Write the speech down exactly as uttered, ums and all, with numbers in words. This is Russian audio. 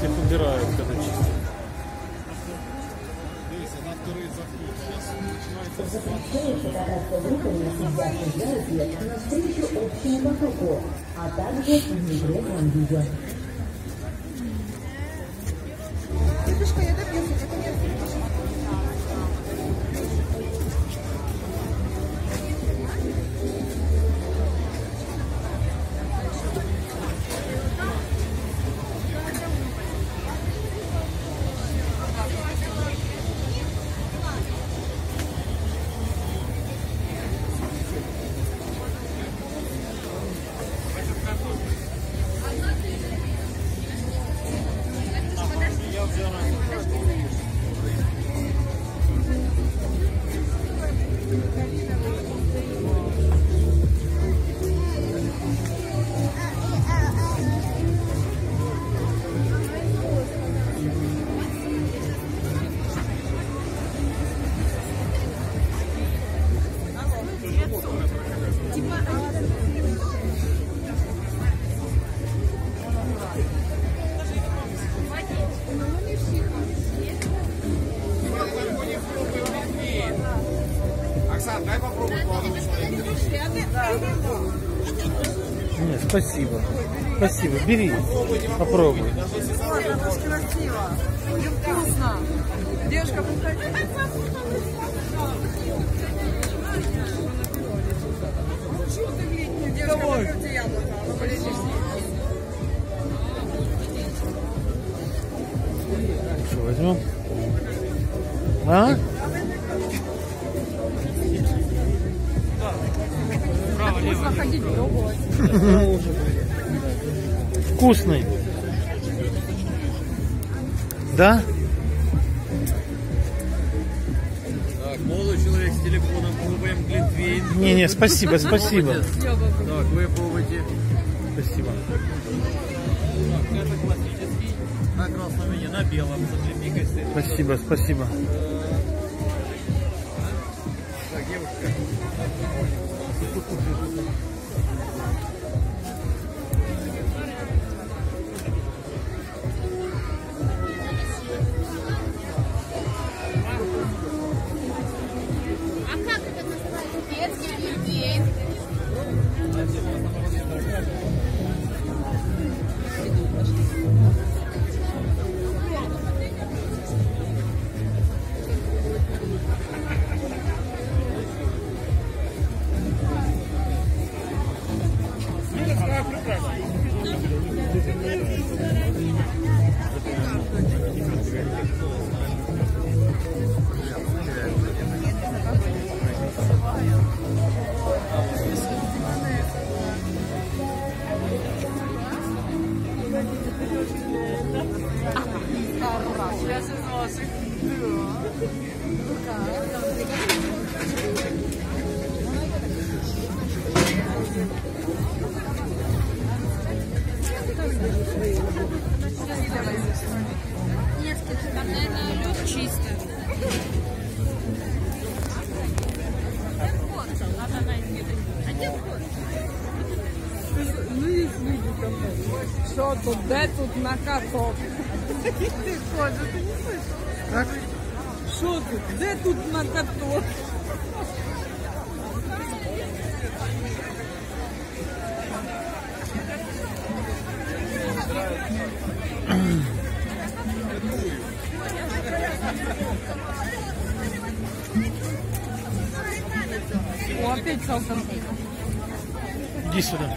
их убирают, когда чистят. навстречу общему потоку, а также в небрежном виде. Дедушка, я добьюсь, это нет. Нет, спасибо. Спасибо. Бери. Попробуй. Вот, это ж красиво. И вкусно. Девушка, приходи. Что ты, блин, девушка, покрути яблоко. Оно полезешь. Что, возьмем? А? Вкусно ходить, пробовать. Вкусный. Да? Так, молодой человек с телефоном, пробуем глинтвейн. Не-не, спасибо, спасибо. Так, вы пробуйте. Спасибо. Так, это классический. На красном вине, на белом, с клубникой сыр. Спасибо, спасибо. Так, девушка. А как это называется? Детский глинтвейн? Сейчас из ваших. Нет, там, наверное, лед чистый. Надо найти. А где вход? Ну, есть люди там. Що тут, де тут на каток? Ти ходиш, ти не слышиш? Так? Що тут, де тут на каток? О, опять салфетки. Иди сюда.